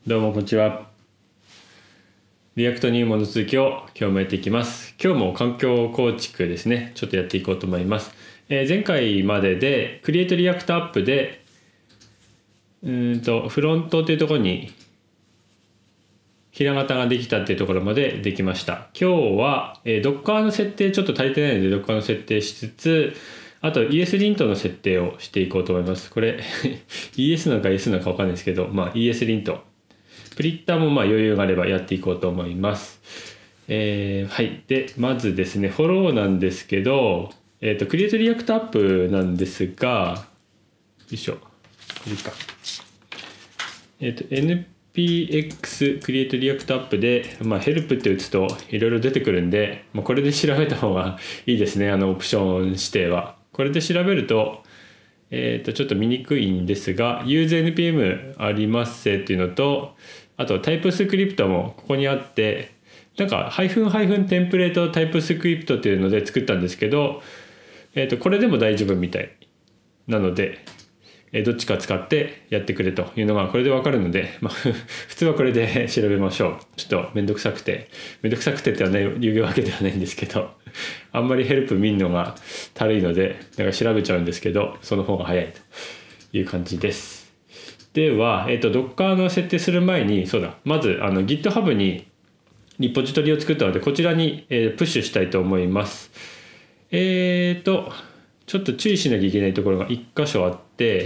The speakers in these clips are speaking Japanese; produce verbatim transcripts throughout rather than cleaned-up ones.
どうもこんにちは。リアクト入門の続きを今日もやっていきます。今日も環境構築ですね、ちょっとやっていこうと思います。えー、前回まででクリエイトリアクトアップでうーんとフロントというところにひらがたができたっていうところまでできました。今日は、えー、Docker の設定ちょっと足りてないので Docker の設定しつつ、あと イーエス リントの設定をしていこうと思います。これイーエス なのか イーエス なのか分かんないですけど、まあ イーエス リントプリッターもまあ余裕があればやっていこうと思います。えー、はい。で、まずですね、フォローなんですけど、えっと、クリエイトリアクトアップなんですが、よいしょ、これか。えっと、エヌピーエックス クリエイトリアクトアップで、まあ、ヘルプって打つといろいろ出てくるんで、まあ、これで調べた方がいいですね、あのオプション指定は。これで調べると、えっと、ちょっと見にくいんですが、ユーズ エヌピーエム ありますせっていうのと、あとタイプスクリプトもここにあって、なんかハイフンハイフンテンプレートタイプスクリプトっていうので作ったんですけど、えー、とこれでも大丈夫みたいなので、えー、どっちか使ってやってくれというのがこれで分かるので、まあ、普通はこれで調べましょう。ちょっとめんどくさくてめんどくさくてってはね言うわけではないんですけど、あんまりヘルプ見るのがたるいのでなんか調べちゃうんですけど、その方が早いという感じです。では、えっと、Docker の設定する前に、そうだ、まずあの GitHub にリポジトリを作ったので、こちらに、えー、プッシュしたいと思います。えっと、ちょっと注意しなきゃいけないところがいっ箇所あって、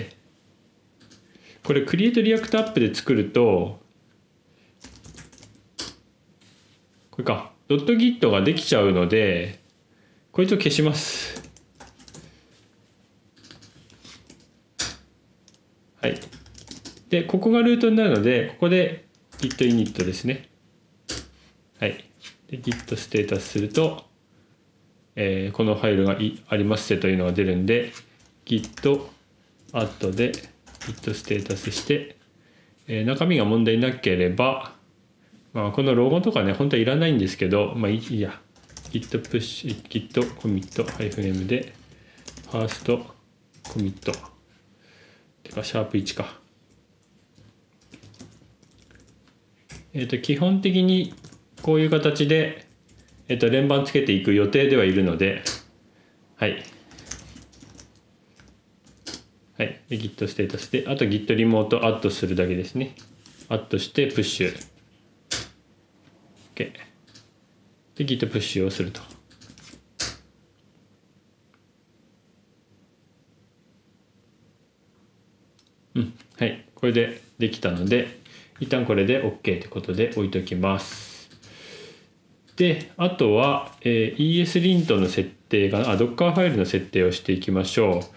これ Create React App で作ると、これか、.git ができちゃうので、こいつを消します。はい。で、ここがルートになるので、ここで git init ですね。はい。で、git ステータスすると、えー、このファイルがいありますせというのが出るんで、git add で git ステータスして、えー、中身が問題なければ、まあ、このロゴとかね、本当はいらないんですけど、まあいいや。git push、git commit-m で、first commit。てか、シャープいちか。えー、と基本的にこういう形で、えー、と連番つけていく予定ではいるので、はい。はい。で、git ステータスで、あと git リモートアッドするだけですね。アッドしてプッシュ。OK。で、git プッシュをすると。うん。はい。これでできたので、一旦これで OK ということで置いときます。で、あとは、えー、イーエス リントの設定が、あ、Docker ファイルの設定をしていきましょう。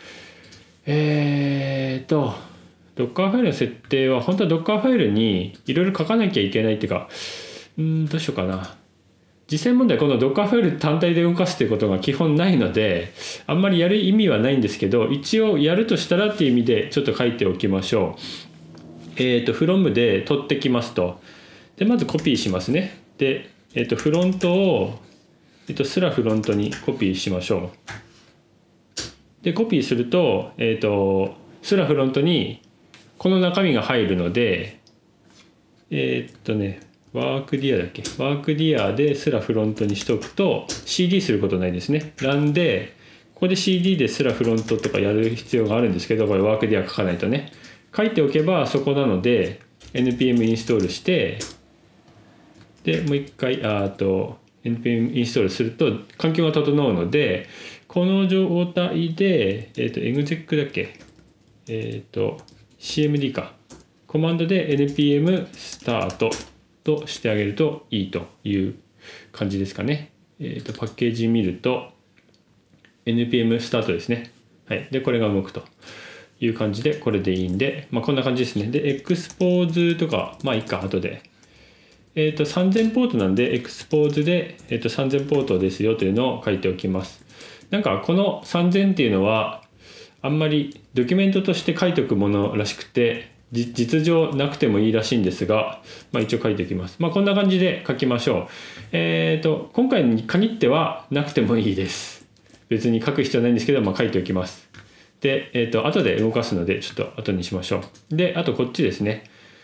えーと、Docker ファイルの設定は、本当は Docker ファイルにいろいろ書かなきゃいけないっていうか、うん、どうしようかな。実際問題、この Docker ファイル単体で動かすということが基本ないので、あんまりやる意味はないんですけど、一応やるとしたらっていう意味でちょっと書いておきましょう。えっと、from で取ってきますと。で、まずコピーしますね。で、えっと、フロントを、えっと、すらフロントにコピーしましょう。で、コピーすると、えっと、すらフロントにこの中身が入るので、えっとね、ワークディアだっけワークディアですらフロントにしとくと シーディー することないですね。ランで、ここで シーディー ですらフロントとかやる必要があるんですけど、これワークディア書かないとね。書いておけばそこなので エヌピーエム インストールして、でもう一回あと エヌピーエム インストールすると環境が整うので、この状態で、えっと exec だっけえっと シーエムディー かコマンドで エヌピーエム スタートとしてあげるといいという感じですかね。えっとパッケージ見ると エヌピーエム スタートですね。はい。でこれが動くという感じで、これでいいんで、まあ、こんな感じですね。で、エクスポーズとか、まあいいか、後で。えっと、さんぜんポートなんで、エクスポーズで、えっと、さんぜんポートですよというのを書いておきます。なんか、このさんぜんっていうのは、あんまりドキュメントとして書いておくものらしくて、実情なくてもいいらしいんですが、まあ一応書いておきます。まあこんな感じで書きましょう。えっと、今回に限ってはなくてもいいです。別に書く必要ないんですけど、まあ書いておきます。で、えっと、後で動かすので、ちょっと後にしましょう。で、あとこっちですね。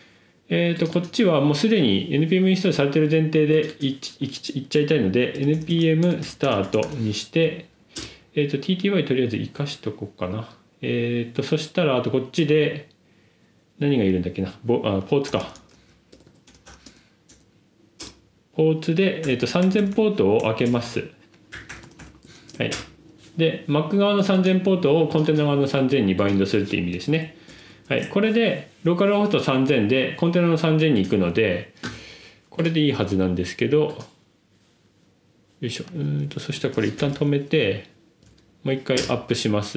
えーと、こっちはもうすでに エヌピーエム インストールされている前提でいっちゃいたいので エヌピーエム スタートにして、えーと、ティーティーワイ とりあえず生かしとこうかな。えーと、そしたらあとこっちで何がいるんだっけな、ボあポーツか。ポーツで、えーと、さんぜんポートを開けます。はい。で、Mac 側のさんぜんポートをコンテナ側のさんぜんにバインドするっていう意味ですね。はい。これで、ローカルホストさんぜんで、コンテナのさんぜんに行くので、これでいいはずなんですけど、よいしょ。うーんと、そしたらこれ一旦止めて、もう一回アップします。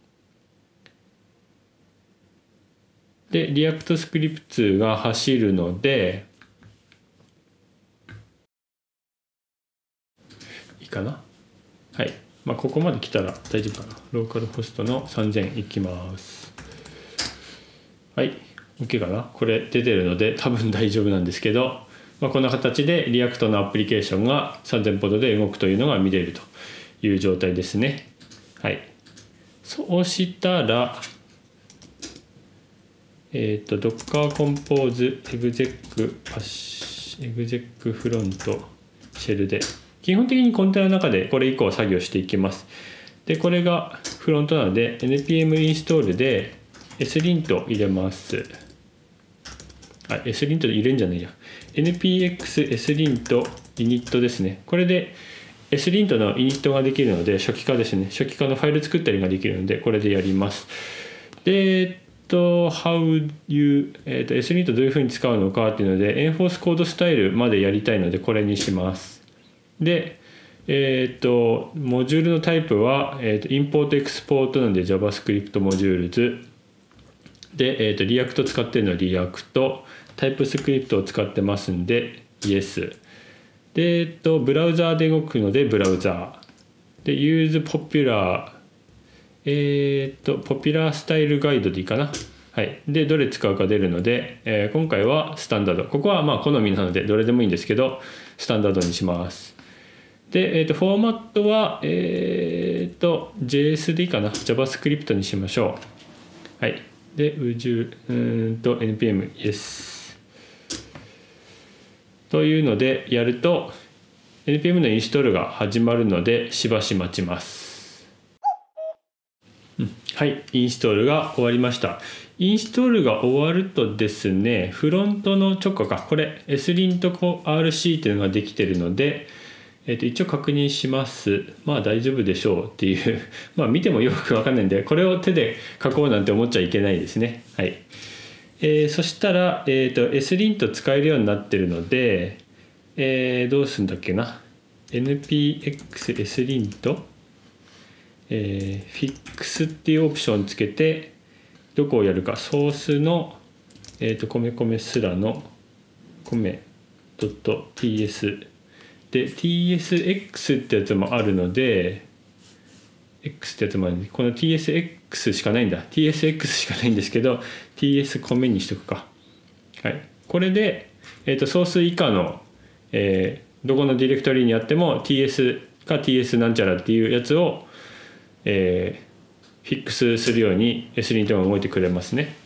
で、リアクトスクリプツが走るので、いいかな。はい。まあ、ここまで来たら大丈夫かな。ローカルホストのさんぜんいきます。はい。OK かな。これ出てるので多分大丈夫なんですけど、まあ、こんな形でリアクトのアプリケーションがさんぜんポートで動くというのが見れるという状態ですね。はい。そうしたら、えっと、Docker Compose Exec Exec フロントシェルで、基本的にコンテナの中でこれ以降作業していきます。で、これがフロントなので エヌピーエム インストールで slint 入れます。あ、slint で入れんじゃないや。npx slint init ですね。これで slint のイニットができるので、初期化ですね。初期化のファイル作ったりができるので、これでやります。で、えっと、how you、えっと、slint どういうふうに使うのかっていうので、enforce コードスタイルまでやりたいので、これにします。で、えっと、モジュールのタイプは、えっと、インポートエクスポートなんで JavaScript モジュールズ。で、えっと、リアクト使ってるのはリアクト。タイプスクリプトを使ってますんで、Yes。で、えっと、ブラウザーで動くので、ブラウザー。で、Use Popular。えっと、Popular Style Guideでいいかな。はい。で、どれ使うか出るので、えー、今回はスタンダード。ここはまあ好みなので、どれでもいいんですけど、スタンダードにします。で、えー、とフォーマットは、えー、と ジェイエス でいいかな。JavaScript にしましょう。はい。で、うじゅうーんと エヌピーエム Yes。というのでやると エヌピーエム のインストールが始まるのでしばし待ちます。うん、はい、インストールが終わりました。インストールが終わるとですね、フロントの直下か、これ slint アールシー っていうのができてるので、えー、と一応確認します。まあ大丈夫でしょうっていうまあ見てもよく分かんないんで、これを手で書こうなんて思っちゃいけないですね。はい。えー、そしたら、えー、と slint 使えるようになってるので、えー、どうするんだっけな。 npx slint、えー、fix っていうオプションつけてどこをやるか。ソースの、えー、と米米スラの米 .ts で ティーエスエックス ってやつもあるので X ってやつもあるんで、この ティーエスエックス しかないんだ。 ティーエスエックス しかないんですけど ティーエス 米にしとくか。はい。これで、えー、とソース以下の、えー、どこのディレクトリにあっても ティーエス か ティーエス なんちゃらっていうやつを、えー、フィックスするように slint が動いてくれますね。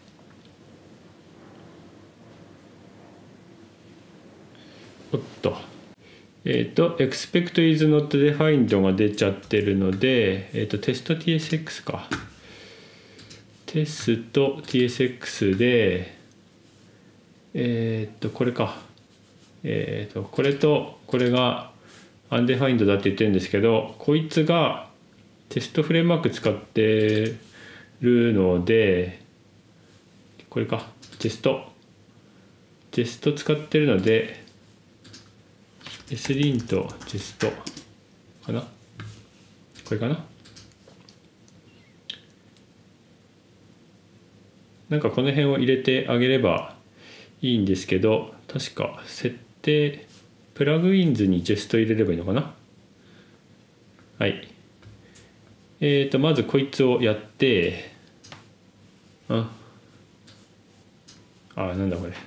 おっと。えっ、ー、と、expect is not defined が出ちゃってるので、えっ、ー、と、テスト ティーエスエックス か。テスト ティーエスエックス で、えっ、ー、と、これか。えっ、ー、と、これとこれが undefined だって言ってるんですけど、こいつがテストフレームワーク使ってるので、これか。テスト。テスト使ってるので、slint ジェストかな、これかな。なんかこの辺を入れてあげればいいんですけど、確か設定プラグインズにジェスト入れればいいのかな。はい。えっとまずこいつをやって、ああなんだこれ。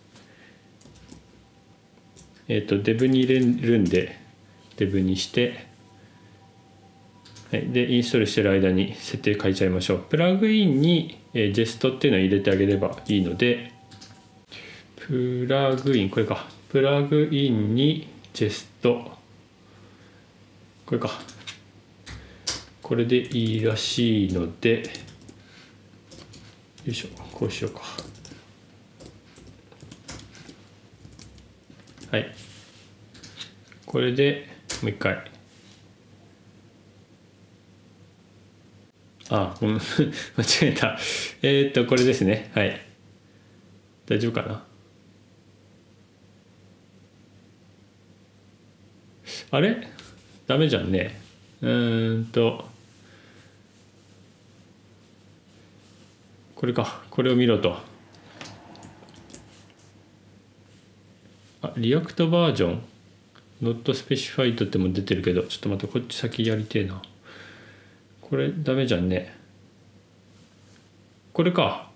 えっと、デブに入れるんで、デブにして、はい、で、インストールしてる間に設定変えちゃいましょう。プラグインに、えー、ジェストっていうのを入れてあげればいいので、 プラグイン、これか。プラグインにジェスト。これか。これでいいらしいので、よいしょ、こうしようか。はい。これでもう一回。あ、ごめん、間違えた。えー、っと、これですね。はい。大丈夫かな。あれダメじゃんね。うーんと、これか。これを見ろと。あ、リアクトバージョン。not specified っても出てるけど、ちょっと待って、こっち先やりてえな。これダメじゃんね。これか。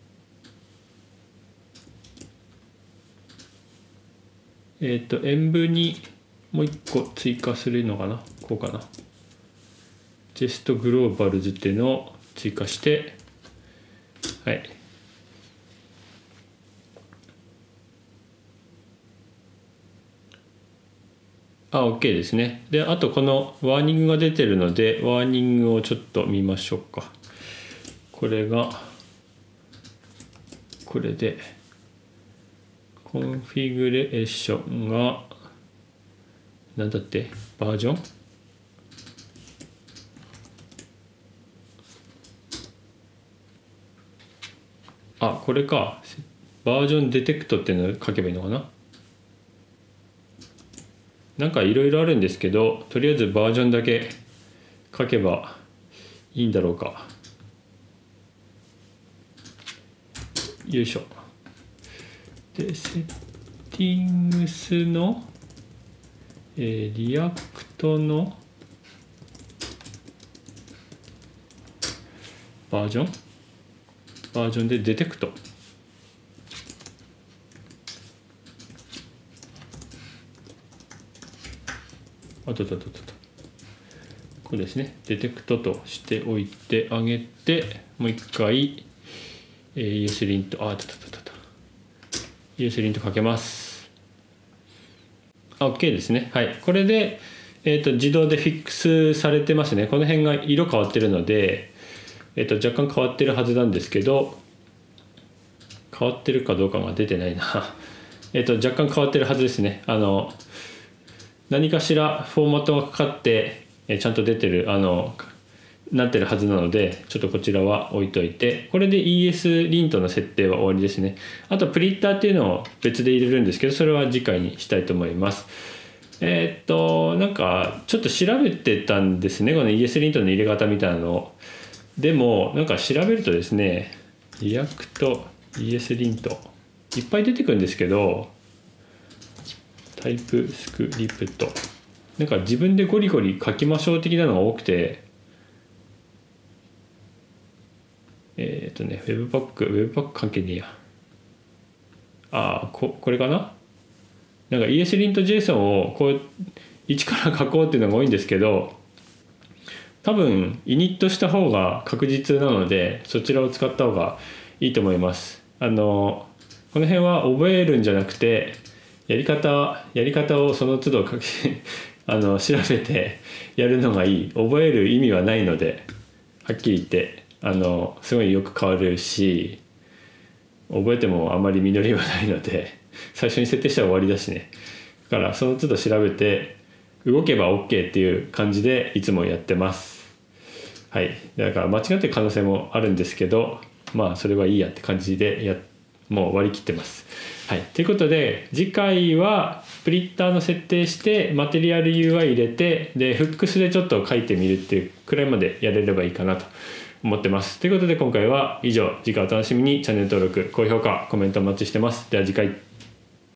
えっ、ー、と、演舞にもう一個追加するのかな。こうかな。ジェストグローバルズっていうのを追加して、はい。あ、OK ですね。で、あとこのワーニングが出てるので、ワーニングをちょっと見ましょうか。これが、これで、コンフィグレーションが、なんだって、バージョンあ、これか。バージョンデテクトっていうのを書けばいいのかな。なんかいろいろあるんですけど、とりあえずバージョンだけ書けばいいんだろうか。よいしょ。で、セッティングスの、えー、リアクトのバージョンバージョンでデテクト。あととととと。これですね。デテクトとしておいてあげて、もう一回、えー、イエスリント、あ、ととととと。イエスリントかけます。あ、OK ですね。はい。これで、えーと、自動でフィックスされてますね。この辺が色変わってるので、えーと、若干変わってるはずなんですけど、変わってるかどうかが出てないな。えっと、若干変わってるはずですね。あの、何かしらフォーマットがかかって、えちゃんと出てる、あの、なってるはずなので、ちょっとこちらは置いといて、これで イーエス リントの設定は終わりですね。あと、プリンターっていうのを別で入れるんですけど、それは次回にしたいと思います。えー、っと、なんか、ちょっと調べてたんですね。この イーエス リントの入れ方みたいなのを。でも、なんか調べるとですね、リアクト、イーエス リントいっぱい出てくるんですけど、タイプスクリプトなんか自分でゴリゴリ書きましょう的なのが多くて、えっ、ー、とね Webpack Webpack 関係ねえや。ああ こ, これかな。なんか イーエス リント JSON をこう一から書こうっていうのが多いんですけど、多分イニットした方が確実なので、そちらを使った方がいいと思います。あのこの辺は覚えるんじゃなくて、やり方やり方をその都度書きあの調べてやるのがいい。覚える意味はないので、はっきり言ってあのすごいよく変わるし、覚えてもあんまり実りはないので、最初に設定したら終わりだしね。だからその都度調べて動けば OK っていう感じでいつもやってます。はい。だから間違ってる可能性もあるんですけど、まあそれはいいやって感じでやもう割り切ってます。はい。ということで次回はプリンターの設定してマテリアル ユーアイ 入れて、でフックスでちょっと書いてみるっていうくらいまでやれればいいかなと思ってます。ということで今回は以上。次回お楽しみに。チャンネル登録、高評価、コメントお待ちしてます。では次回。